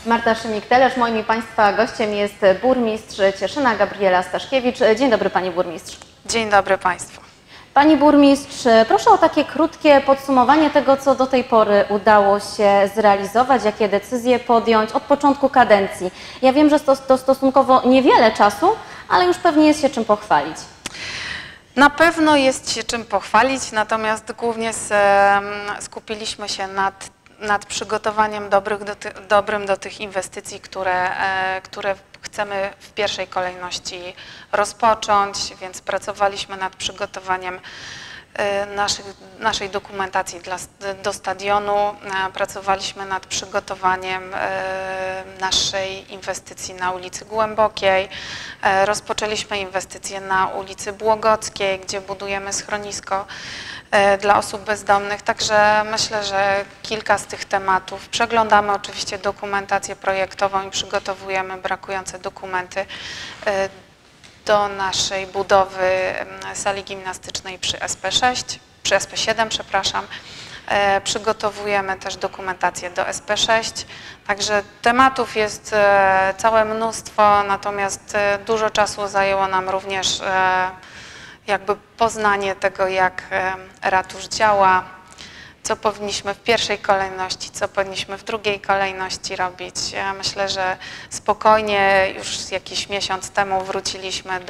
Marta Szymik-Telesz. Moim i Państwa gościem jest burmistrz Cieszyna Gabriela Staszkiewicz. Dzień dobry, Pani Burmistrz. Dzień dobry Państwu. Pani Burmistrz, proszę o takie krótkie podsumowanie tego, co do tej pory udało się zrealizować, jakie decyzje podjąć od początku kadencji. Ja wiem, że to stosunkowo niewiele czasu, ale już pewnie jest się czym pochwalić. Na pewno jest się czym pochwalić, natomiast głównie skupiliśmy się nad przygotowaniem dobrym do tych inwestycji, które chcemy w pierwszej kolejności rozpocząć, więc pracowaliśmy nad przygotowaniem naszej dokumentacji do stadionu, pracowaliśmy nad przygotowaniem naszej inwestycji na ulicy Głębokiej, rozpoczęliśmy inwestycje na ulicy Błogockiej, gdzie budujemy schronisko dla osób bezdomnych, także myślę, że kilka z tych tematów. Przeglądamy oczywiście dokumentację projektową i przygotowujemy brakujące dokumenty do naszej budowy sali gimnastycznej przy SP7, przepraszam. Przygotowujemy też dokumentację do SP6, także tematów jest całe mnóstwo, natomiast dużo czasu zajęło nam również jakby poznanie tego, jak ratusz działa, co powinniśmy w pierwszej kolejności, co powinniśmy w drugiej kolejności robić. Ja myślę, że spokojnie już jakiś miesiąc temu wróciliśmy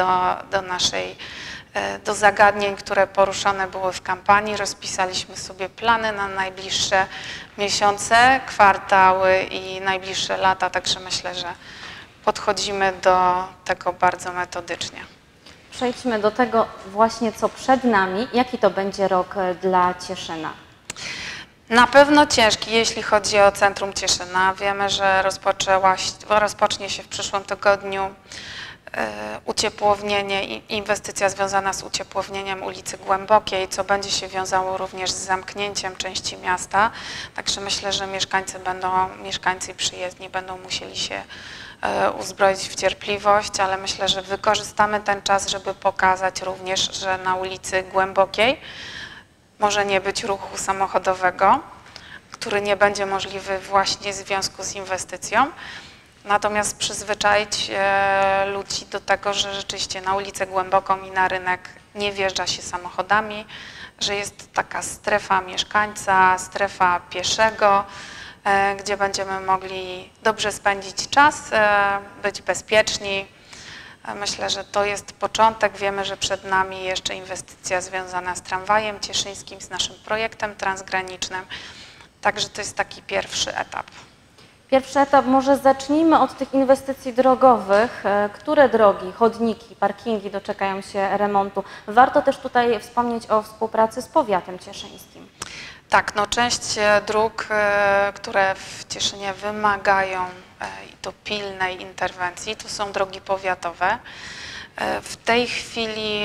do zagadnień, które poruszone były w kampanii. Rozpisaliśmy sobie plany na najbliższe miesiące, kwartały i najbliższe lata, także myślę, że podchodzimy do tego bardzo metodycznie. Przejdźmy do tego właśnie, co przed nami. Jaki to będzie rok dla Cieszyna? Na pewno ciężki, jeśli chodzi o centrum Cieszyna. Wiemy, że rozpocznie się w przyszłym tygodniu uciepłownienie, inwestycja związana z uciepłownieniem ulicy Głębokiej, co będzie się wiązało również z zamknięciem części miasta. Także myślę, że mieszkańcy przyjezdni będą musieli się uzbroić w cierpliwość, ale myślę, że wykorzystamy ten czas, żeby pokazać również, że na ulicy Głębokiej może nie być ruchu samochodowego, który nie będzie możliwy właśnie w związku z inwestycją. Natomiast przyzwyczaić ludzi do tego, że rzeczywiście na ulicę Głęboką i na rynek nie wjeżdża się samochodami, że jest taka strefa mieszkańca, strefa pieszego, gdzie będziemy mogli dobrze spędzić czas, być bezpieczni. Myślę, że to jest początek. Wiemy, że przed nami jeszcze inwestycja związana z tramwajem cieszyńskim, z naszym projektem transgranicznym. Także to jest taki pierwszy etap. Pierwszy etap, może zacznijmy od tych inwestycji drogowych. Które drogi, chodniki, parkingi doczekają się remontu? Warto też tutaj wspomnieć o współpracy z powiatem cieszyńskim. Tak, no część dróg, które w Cieszynie wymagają i to pilnej interwencji, to są drogi powiatowe. W tej chwili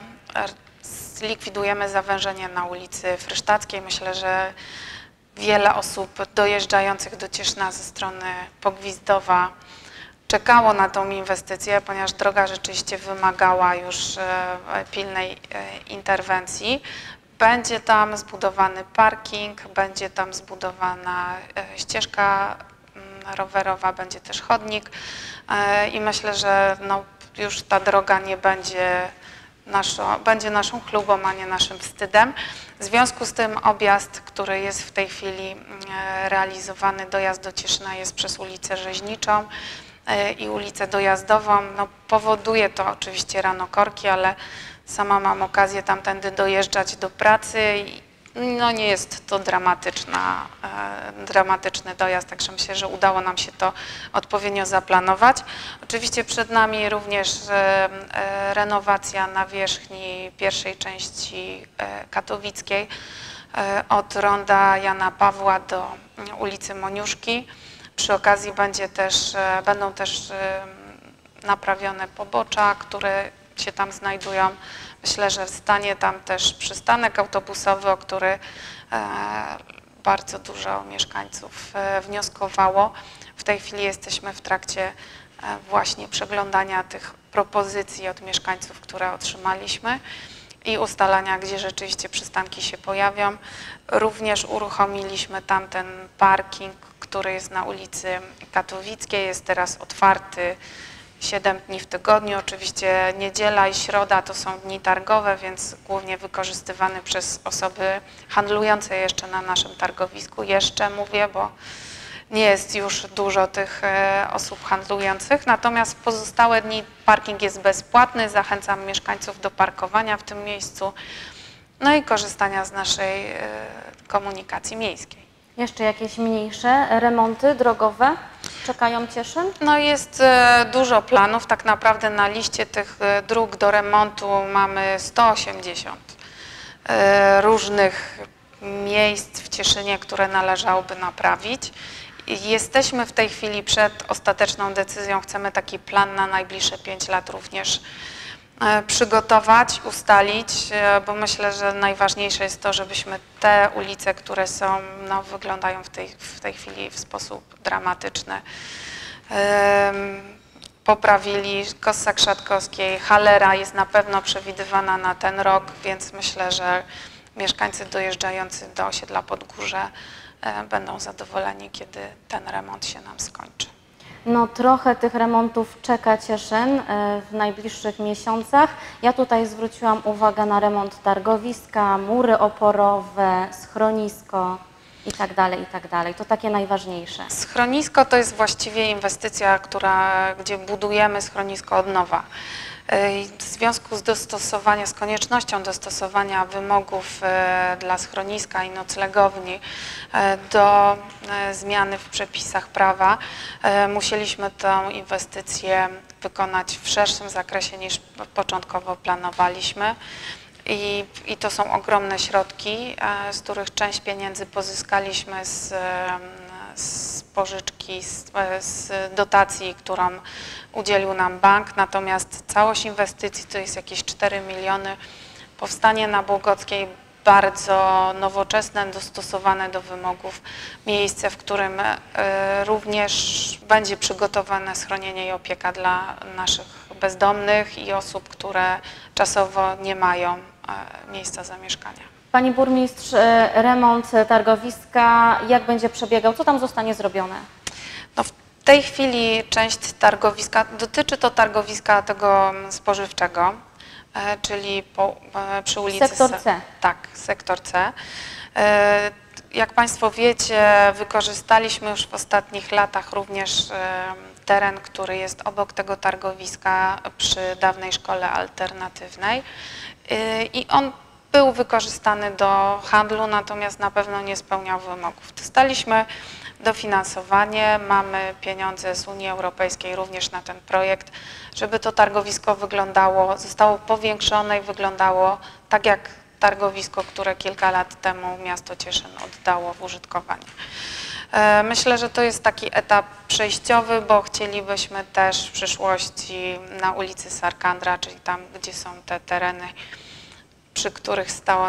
zlikwidujemy zawężenie na ulicy Frysztackiej. Myślę, że wiele osób dojeżdżających do Cieszyna ze strony Pogwizdowa czekało na tą inwestycję, ponieważ droga rzeczywiście wymagała już pilnej interwencji. Będzie tam zbudowany parking, będzie tam zbudowana ścieżka rowerowa, będzie też chodnik i myślę, że no, już ta droga nie będzie naszą chlubą, a nie naszym wstydem. W związku z tym objazd, który jest w tej chwili realizowany, dojazd do Cieszyna jest przez ulicę Rzeźniczą i ulicę Dojazdową. No, powoduje to oczywiście rano korki, ale sama mam okazję tamtędy dojeżdżać do pracy i no nie jest to dramatyczny dojazd, także myślę, że udało nam się to odpowiednio zaplanować. Oczywiście przed nami również renowacja nawierzchni pierwszej części katowickiej od ronda Jana Pawła do ulicy Moniuszki. Przy okazji będą też naprawione pobocza, które się tam znajdują. Myślę, że stanie tam też przystanek autobusowy, o który bardzo dużo mieszkańców wnioskowało. W tej chwili jesteśmy w trakcie właśnie przeglądania tych propozycji od mieszkańców, które otrzymaliśmy i ustalania, gdzie rzeczywiście przystanki się pojawią. Również uruchomiliśmy tamten parking, który jest na ulicy Katowickiej, jest teraz otwarty 7 dni w tygodniu. Oczywiście niedziela i środa to są dni targowe, więc głównie wykorzystywany przez osoby handlujące jeszcze na naszym targowisku. Jeszcze mówię, bo nie jest już dużo tych osób handlujących, natomiast pozostałe dni parking jest bezpłatny. Zachęcam mieszkańców do parkowania w tym miejscu, no i korzystania z naszej komunikacji miejskiej. Jeszcze jakieś mniejsze remonty drogowe czekają Cieszyn? No jest dużo planów, tak naprawdę na liście tych dróg do remontu mamy 180 różnych miejsc w Cieszynie, które należałoby naprawić. Jesteśmy w tej chwili przed ostateczną decyzją, chcemy taki plan na najbliższe 5 lat również przygotować, ustalić, bo myślę, że najważniejsze jest to, żebyśmy te ulice, które są, no, wyglądają w tej chwili w sposób dramatyczny, poprawili. Kossak Szatkowskiej, Halera jest na pewno przewidywana na ten rok, więc myślę, że mieszkańcy dojeżdżający do osiedla Podgórze będą zadowoleni, kiedy ten remont się nam skończy. No trochę tych remontów czeka Cieszyn w najbliższych miesiącach. Ja tutaj zwróciłam uwagę na remont targowiska, mury oporowe, schronisko i tak dalej, i tak dalej. To takie najważniejsze. Schronisko to jest właściwie inwestycja, gdzie budujemy schronisko od nowa. W związku z koniecznością dostosowania wymogów dla schroniska i noclegowni do zmiany w przepisach prawa musieliśmy tę inwestycję wykonać w szerszym zakresie niż początkowo planowaliśmy. I to są ogromne środki, z których część pieniędzy pozyskaliśmy z pożyczki, z dotacji, którą udzielił nam bank, natomiast całość inwestycji to jest jakieś 4 miliony. Powstanie na Błogockiej bardzo nowoczesne, dostosowane do wymogów miejsce, w którym również będzie przygotowane schronienie i opieka dla naszych bezdomnych i osób, które czasowo nie mają miejsca zamieszkania. Pani burmistrz, remont targowiska, jak będzie przebiegał? Co tam zostanie zrobione? No w tej chwili część targowiska, dotyczy to targowiska tego spożywczego, czyli przy ulicy... Sektor C. Tak, sektor C. Jak Państwo wiecie, wykorzystaliśmy już w ostatnich latach również teren, który jest obok tego targowiska przy dawnej szkole alternatywnej i on był wykorzystany do handlu, natomiast na pewno nie spełniał wymogów. Dostaliśmy dofinansowanie, mamy pieniądze z Unii Europejskiej również na ten projekt, żeby to targowisko wyglądało, zostało powiększone i wyglądało tak jak targowisko, które kilka lat temu miasto Cieszyn oddało w użytkowanie. Myślę, że to jest taki etap przejściowy, bo chcielibyśmy też w przyszłości na ulicy Sarkandra, czyli tam, gdzie są te tereny, przy których stało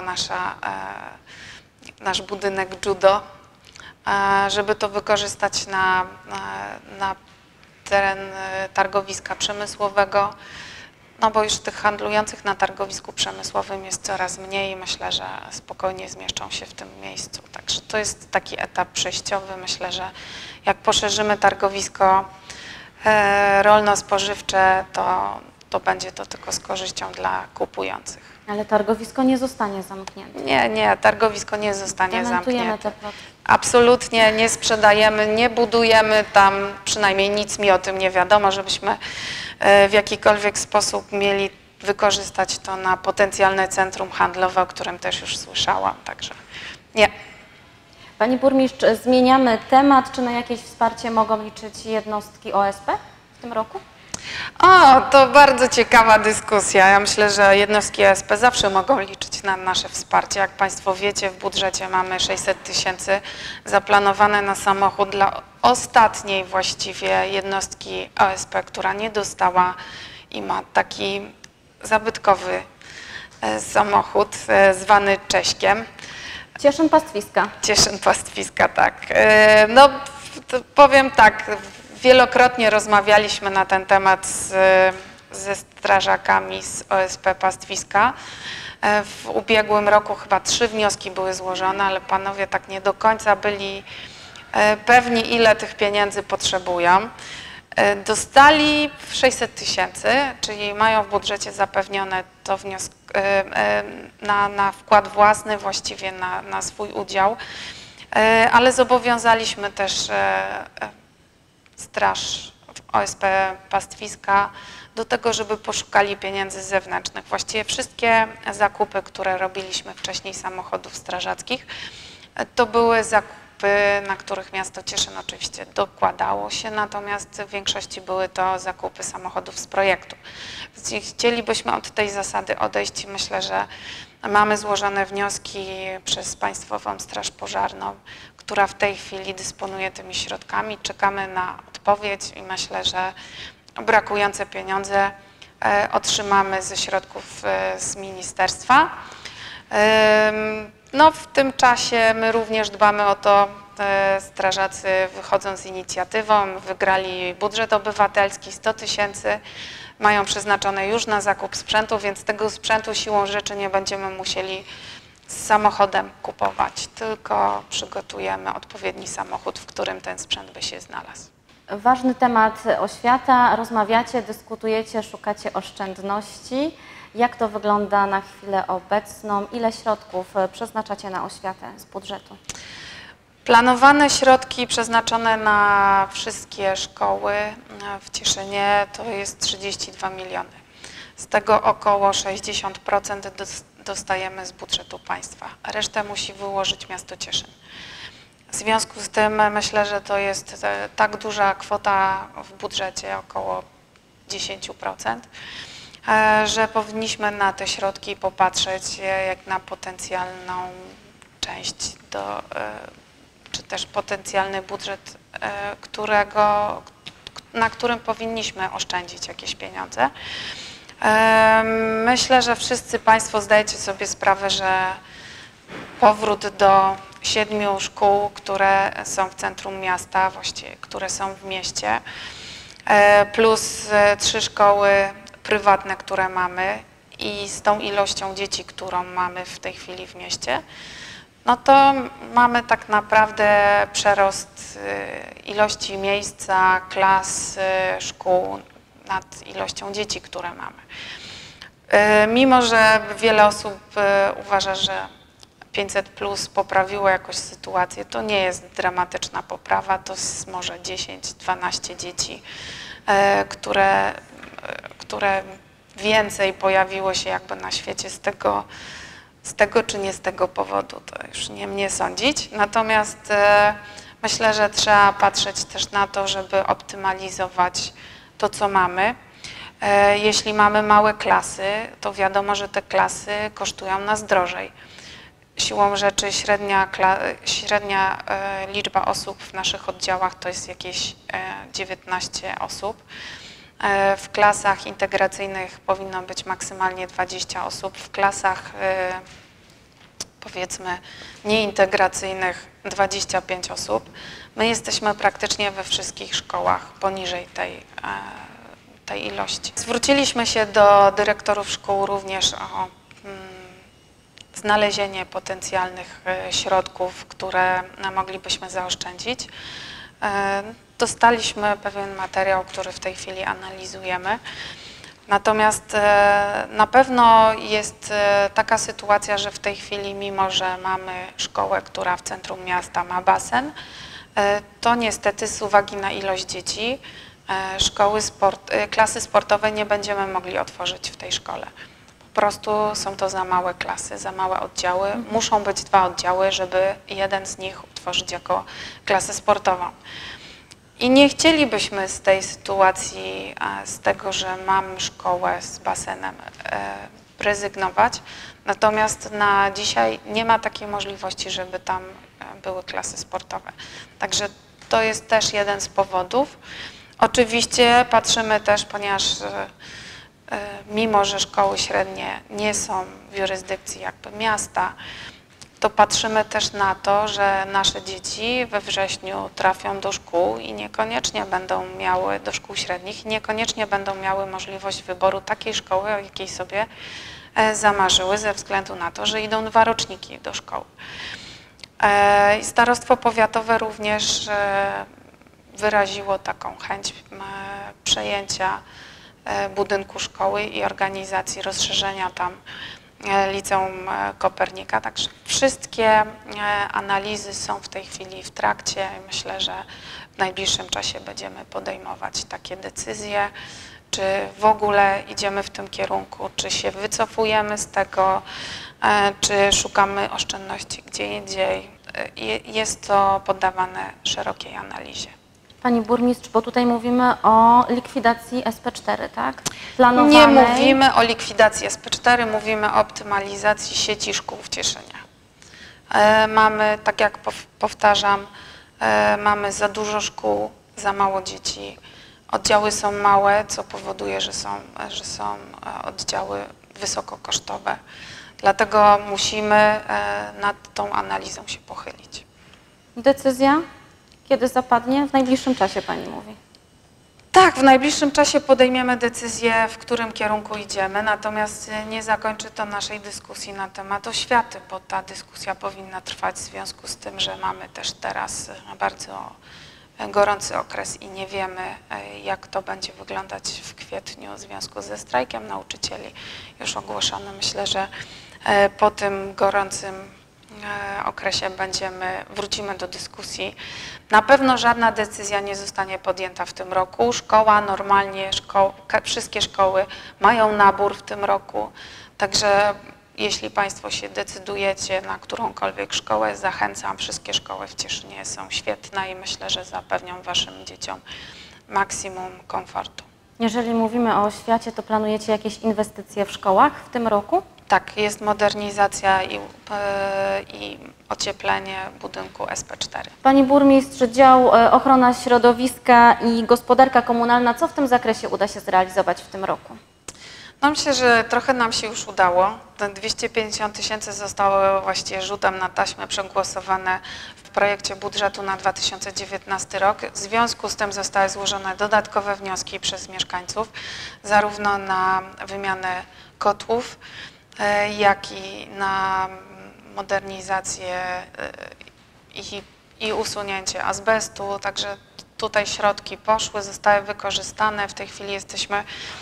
nasz budynek judo, żeby to wykorzystać na teren targowiska przemysłowego, no bo już tych handlujących na targowisku przemysłowym jest coraz mniej i myślę, że spokojnie zmieszczą się w tym miejscu. Także to jest taki etap przejściowy. Myślę, że jak poszerzymy targowisko rolno-spożywcze, to będzie to tylko z korzyścią dla kupujących. Ale targowisko nie zostanie zamknięte. Nie, targowisko nie zostanie zamknięte. Te plotki. Absolutnie nie sprzedajemy, nie budujemy tam, przynajmniej nic mi o tym nie wiadomo, żebyśmy w jakikolwiek sposób mieli wykorzystać to na potencjalne centrum handlowe, o którym też już słyszałam, także nie. Pani burmistrz, zmieniamy temat. Czy na jakieś wsparcie mogą liczyć jednostki OSP w tym roku? O, to bardzo ciekawa dyskusja. Ja myślę, że jednostki OSP zawsze mogą liczyć na nasze wsparcie. Jak Państwo wiecie, w budżecie mamy 600 000 zaplanowane na samochód dla ostatniej właściwie jednostki OSP, która nie dostała i ma taki zabytkowy samochód zwany Cześkiem. Cieszyn Pastwiska. Cieszyn Pastwiska, tak. No, powiem tak. Wielokrotnie rozmawialiśmy na ten temat ze strażakami z OSP Pastwiska. W ubiegłym roku chyba 3 wnioski były złożone, ale panowie tak nie do końca byli pewni ile tych pieniędzy potrzebują. Dostali 600 tysięcy, czyli mają w budżecie zapewnione to na wkład własny, właściwie na swój udział, ale zobowiązaliśmy też Straż OSP Pastwiska do tego, żeby poszukali pieniędzy zewnętrznych. Właściwie wszystkie zakupy, które robiliśmy wcześniej samochodów strażackich, to były zakupy, na których miasto Cieszyn oczywiście dokładało się, natomiast w większości były to zakupy samochodów z projektu. Chcielibyśmy od tej zasady odejść i myślę, że mamy złożone wnioski przez Państwową Straż Pożarną, która w tej chwili dysponuje tymi środkami. Czekamy na odpowiedź i myślę, że brakujące pieniądze otrzymamy ze środków z ministerstwa. No, w tym czasie my również dbamy o to, strażacy wychodzą z inicjatywą, wygrali budżet obywatelski 100 tysięcy, mają przeznaczone już na zakup sprzętu, więc tego sprzętu siłą rzeczy nie będziemy musieli z samochodem kupować, tylko przygotujemy odpowiedni samochód, w którym ten sprzęt by się znalazł. Ważny temat oświata. Rozmawiacie, dyskutujecie, szukacie oszczędności. Jak to wygląda na chwilę obecną? Ile środków przeznaczacie na oświatę z budżetu? Planowane środki przeznaczone na wszystkie szkoły w Cieszynie to jest 32 miliony. Z tego około 60% dostajemy z budżetu państwa. Resztę musi wyłożyć miasto Cieszyn. W związku z tym myślę, że to jest tak duża kwota w budżecie, około 10%, że powinniśmy na te środki popatrzeć jak na potencjalną część, czy też potencjalny budżet, na którym powinniśmy oszczędzić jakieś pieniądze. Myślę, że wszyscy Państwo zdajecie sobie sprawę, że powrót do 7 szkół, które są w centrum miasta, właściwie które są w mieście, plus 3 szkoły prywatne, które mamy i z tą ilością dzieci, którą mamy w tej chwili w mieście, no to mamy tak naprawdę przerost ilości miejsca, klas, szkół nad ilością dzieci, które mamy. Mimo że wiele osób uważa, że 500+ poprawiło jakoś sytuację, to nie jest dramatyczna poprawa, to jest może 10-12 dzieci, które więcej pojawiło się jakby na świecie z tego czy nie z tego powodu, to już nie mnie sądzić. Natomiast myślę, że trzeba patrzeć też na to, żeby optymalizować to, co mamy. Jeśli mamy małe klasy, to wiadomo, że te klasy kosztują nas drożej. Siłą rzeczy średnia liczba osób w naszych oddziałach to jest jakieś 19 osób. W klasach integracyjnych powinno być maksymalnie 20 osób, w klasach powiedzmy nieintegracyjnych 25 osób. My jesteśmy praktycznie we wszystkich szkołach poniżej tej ilości. Zwróciliśmy się do dyrektorów szkół również o znalezienie potencjalnych środków, które moglibyśmy zaoszczędzić. Dostaliśmy pewien materiał, który w tej chwili analizujemy. Natomiast na pewno jest taka sytuacja, że w tej chwili, mimo że mamy szkołę, która w centrum miasta ma basen, to niestety z uwagi na ilość dzieci klasy sportowe nie będziemy mogli otworzyć w tej szkole. Po prostu są to za małe klasy, za małe oddziały. Muszą być 2 oddziały, żeby jeden z nich utworzyć jako klasę sportową. I nie chcielibyśmy z tej sytuacji, z tego, że mam szkołę z basenem, rezygnować. Natomiast na dzisiaj nie ma takiej możliwości, żeby tam były klasy sportowe. Także to jest też jeden z powodów. Oczywiście patrzymy też, ponieważ mimo że szkoły średnie nie są w jurysdykcji jakby miasta, to patrzymy też na to, że nasze dzieci we wrześniu trafią do szkół i niekoniecznie będą miały, do szkół średnich, i niekoniecznie będą miały możliwość wyboru takiej szkoły, o jakiej sobie zamarzyły, ze względu na to, że idą 2 roczniki do szkoły. Starostwo powiatowe również wyraziło taką chęć przejęcia budynku szkoły i organizacji rozszerzenia tam Liceum Kopernika. Także wszystkie analizy są w tej chwili w trakcie i myślę, że w najbliższym czasie będziemy podejmować takie decyzje, czy w ogóle idziemy w tym kierunku, czy się wycofujemy z tego, czy szukamy oszczędności gdzie indziej. Jest to poddawane szerokiej analizie. Pani burmistrz, bo tutaj mówimy o likwidacji SP4, tak? Planowanej. Nie mówimy o likwidacji SP4, mówimy o optymalizacji sieci szkół w Cieszynie. Mamy, tak jak powtarzam, mamy za dużo szkół, za mało dzieci. Oddziały są małe, co powoduje, że są oddziały wysokokosztowe. Dlatego musimy nad tą analizą się pochylić. Decyzja kiedy zapadnie? W najbliższym czasie Pani mówi. Tak, w najbliższym czasie podejmiemy decyzję, w którym kierunku idziemy, natomiast nie zakończy to naszej dyskusji na temat oświaty, bo ta dyskusja powinna trwać w związku z tym, że mamy też teraz bardzo gorący okres i nie wiemy, jak to będzie wyglądać w kwietniu w związku ze strajkiem nauczycieli już ogłoszonym. Myślę, że po tym gorącym okresie wrócimy do dyskusji. Na pewno żadna decyzja nie zostanie podjęta w tym roku. Szkoła normalnie, wszystkie szkoły mają nabór w tym roku, także jeśli Państwo się decydujecie na którąkolwiek szkołę, zachęcam. Wszystkie szkoły w Cieszynie są świetne i myślę, że zapewnią Waszym dzieciom maksimum komfortu. Jeżeli mówimy o oświacie, to planujecie jakieś inwestycje w szkołach w tym roku? Tak, jest modernizacja i ocieplenie budynku SP4. Pani burmistrz, dział ochrona środowiska i gospodarka komunalna, co w tym zakresie uda się zrealizować w tym roku? No myślę, że trochę nam się już udało. Te 250 000 zostało właściwie rzutem na taśmę przegłosowane w projekcie budżetu na 2019 rok. W związku z tym zostały złożone dodatkowe wnioski przez mieszkańców, zarówno na wymianę kotłów, jak i na modernizację i usunięcie azbestu. Także tutaj środki poszły, zostały wykorzystane. W tej chwili jesteśmy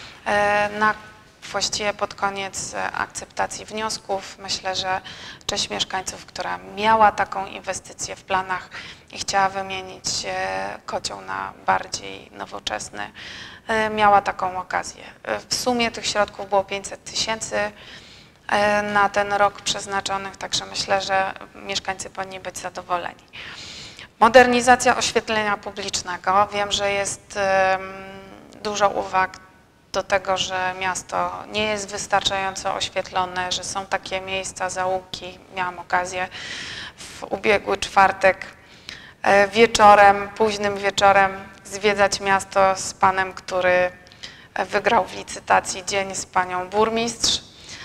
właściwie pod koniec akceptacji wniosków. Myślę, że część mieszkańców, która miała taką inwestycję w planach i chciała wymienić kocioł na bardziej nowoczesny, miała taką okazję. W sumie tych środków było 500 000 na ten rok przeznaczonych, także myślę, że mieszkańcy powinni być zadowoleni. Modernizacja oświetlenia publicznego. Wiem, że jest dużo uwag do tego, że miasto nie jest wystarczająco oświetlone, że są takie miejsca, zaułki. Miałam okazję w ubiegły czwartek wieczorem, późnym wieczorem zwiedzać miasto z panem, który wygrał w licytacji dzień z panią burmistrz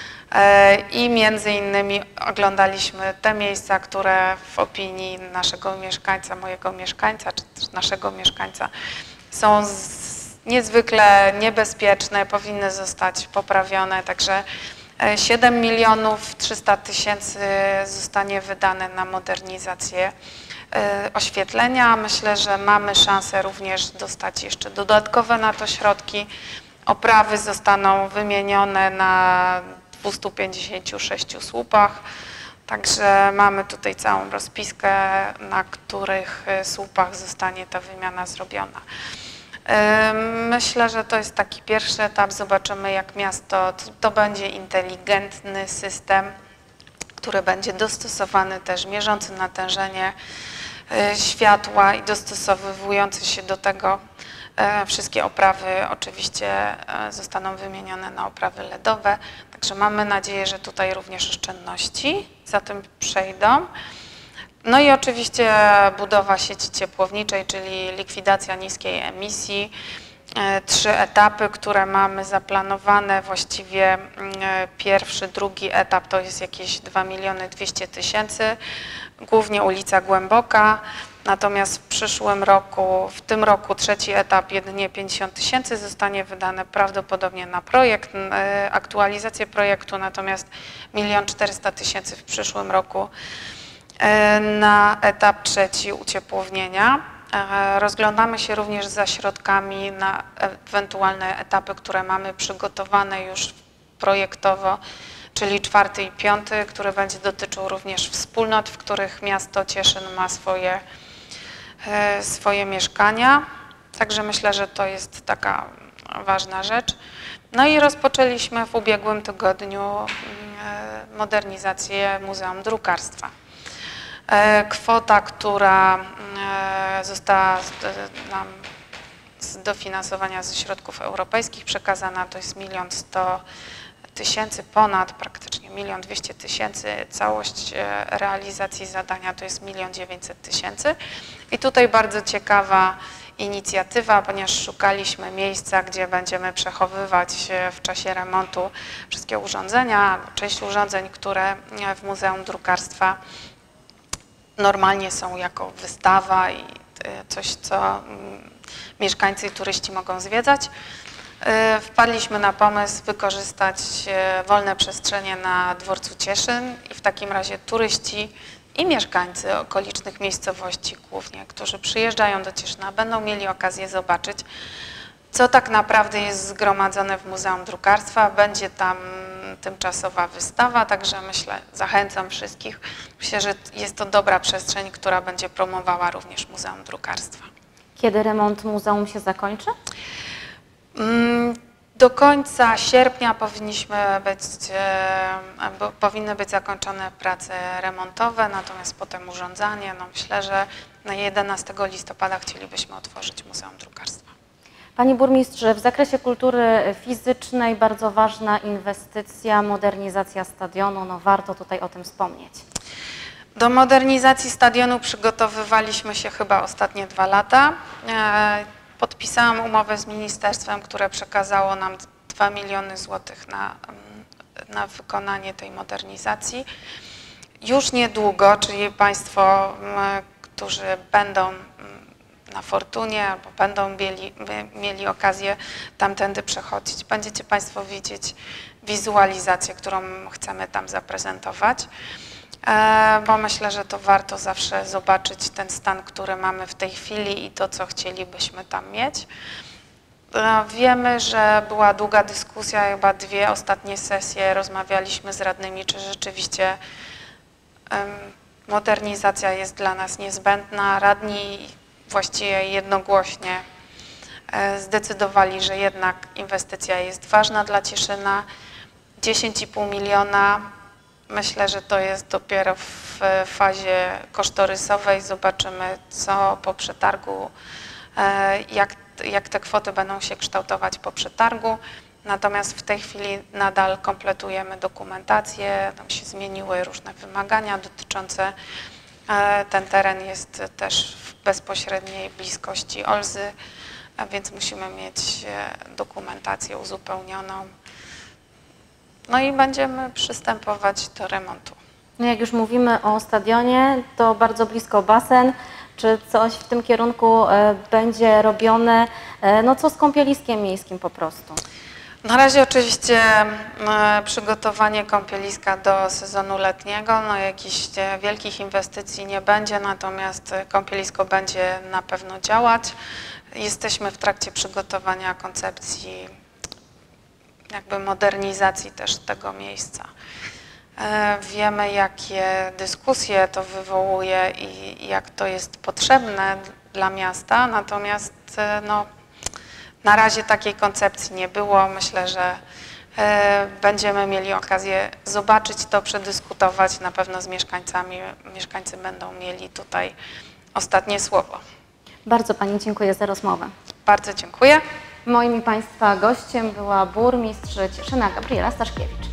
i między innymi oglądaliśmy te miejsca, które w opinii naszego mieszkańca, mojego mieszkańca, czy też naszego mieszkańca są niezwykle niebezpieczne, powinny zostać poprawione, także 7 300 000 zostanie wydane na modernizację oświetlenia. Myślę, że mamy szansę również dostać jeszcze dodatkowe na to środki. Oprawy zostaną wymienione na 256 słupach, także mamy tutaj całą rozpiskę, na których słupach zostanie ta wymiana zrobiona. Myślę, że to jest taki pierwszy etap. Zobaczymy, jak miasto, to będzie inteligentny system, który będzie dostosowany też, mierzący natężenie światła i dostosowujący się do tego. Wszystkie oprawy oczywiście zostaną wymienione na oprawy LEDowe, także mamy nadzieję, że tutaj również oszczędności za tym przejdą. No i oczywiście budowa sieci ciepłowniczej, czyli likwidacja niskiej emisji. 3 etapy, które mamy zaplanowane. Właściwie pierwszy, drugi etap to jest jakieś 2 200 000, głównie ulica Głęboka. Natomiast w przyszłym roku, w tym roku trzeci etap, jedynie 50 000 zostanie wydane prawdopodobnie na projekt, aktualizację projektu, natomiast 1 400 000 w przyszłym roku na etap trzeci uciepłownienia. Rozglądamy się również za środkami na ewentualne etapy, które mamy przygotowane już projektowo, czyli 4. i 5., który będzie dotyczył również wspólnot, w których miasto Cieszyn ma swoje mieszkania. Także myślę, że to jest taka ważna rzecz. No i rozpoczęliśmy w ubiegłym tygodniu modernizację Muzeum Drukarstwa. Kwota, która została nam z dofinansowania ze środków europejskich przekazana, to jest 1 100 000, ponad praktycznie 1 200 000. Całość realizacji zadania to jest 1 900 000. I tutaj bardzo ciekawa inicjatywa, ponieważ szukaliśmy miejsca, gdzie będziemy przechowywać w czasie remontu wszystkie urządzenia, część urządzeń, które w Muzeum Drukarstwa normalnie są jako wystawa i coś, co mieszkańcy i turyści mogą zwiedzać. Wpadliśmy na pomysł wykorzystać wolne przestrzenie na dworcu Cieszyn i w takim razie turyści i mieszkańcy okolicznych miejscowości głównie, którzy przyjeżdżają do Cieszyna, będą mieli okazję zobaczyć, co tak naprawdę jest zgromadzone w Muzeum Drukarstwa. Będzie tam tymczasowa wystawa, także myślę, zachęcam wszystkich. Myślę, że jest to dobra przestrzeń, która będzie promowała również Muzeum Drukarstwa. Kiedy remont muzeum się zakończy? Do końca sierpnia powinny być zakończone prace remontowe, natomiast potem urządzanie. No myślę, że na 11 listopada chcielibyśmy otworzyć Muzeum Drukarstwa. Panie burmistrzu, w zakresie kultury fizycznej bardzo ważna inwestycja, modernizacja stadionu. No warto tutaj o tym wspomnieć. Do modernizacji stadionu przygotowywaliśmy się chyba ostatnie 2 lata. Podpisałam umowę z ministerstwem, które przekazało nam 2 miliony złotych na wykonanie tej modernizacji. Już niedługo, czyli Państwo, którzy będą na Fortunie albo będą mieli okazję tamtędy przechodzić, będziecie Państwo widzieć wizualizację, którą chcemy tam zaprezentować. Bo myślę, że to warto zawsze zobaczyć ten stan, który mamy w tej chwili i to, co chcielibyśmy tam mieć. Wiemy, że była długa dyskusja, chyba 2 ostatnie sesje rozmawialiśmy z radnymi, czy rzeczywiście modernizacja jest dla nas niezbędna. Radni właściwie jednogłośnie zdecydowali, że jednak inwestycja jest ważna dla Cieszyna. 10,5 miliona. Myślę, że to jest dopiero w fazie kosztorysowej. Zobaczymy, co po przetargu, jak te kwoty będą się kształtować po przetargu. Natomiast w tej chwili nadal kompletujemy dokumentację. Tam się zmieniły różne wymagania dotyczące. Ten teren jest też w bezpośredniej bliskości Olzy, a więc musimy mieć dokumentację uzupełnioną. No i będziemy przystępować do remontu. No jak już mówimy o stadionie, to bardzo blisko basen. Czy coś w tym kierunku będzie robione? No co z kąpieliskiem miejskim po prostu? Na razie oczywiście przygotowanie kąpieliska do sezonu letniego. No jakichś wielkich inwestycji nie będzie, natomiast kąpielisko będzie na pewno działać. Jesteśmy w trakcie przygotowania koncepcji jakby modernizacji też tego miejsca. Wiemy, jakie dyskusje to wywołuje i jak to jest potrzebne dla miasta, natomiast no, na razie takiej koncepcji nie było. Myślę, że będziemy mieli okazję zobaczyć to, przedyskutować. Na pewno z mieszkańcami. Mieszkańcy będą mieli tutaj ostatnie słowo. Bardzo Pani dziękuję za rozmowę. Bardzo dziękuję. Moim i Państwa gościem była burmistrz Cieszyna Gabriela Staszkiewicz.